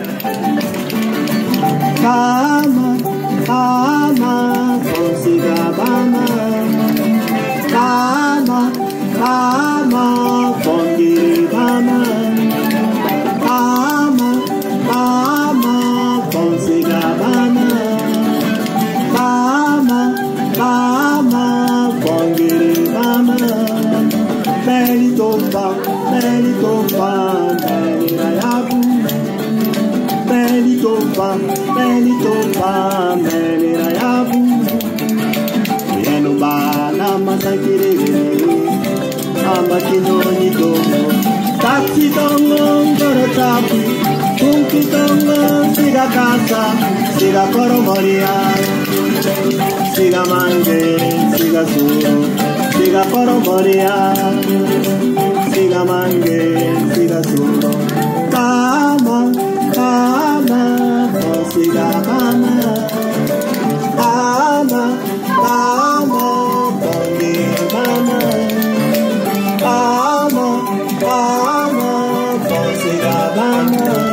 Bâama, Bâama, consiga Bâama. Bâama, Bâama, consiga Bâama. Bâama, Bâama, consiga Bâama. Bâama, Bâama, consiga Bâama. Beli topa, beli topa, beli rayabu. Beli topa, beli topa, beli rayabu. Yenu bana masakirere, amakinoni tomo. Taxi tongo, ngoro tapu, kunki tongo, siga casa, siga koromoria. Siga mange, siga suro, siga koromoria. Siga mange, siga suro. Bâama, Bâama, consiga Bâama. Bâama, Bâama, consiga Bâama. Bâama, Bâama, consiga Bâama.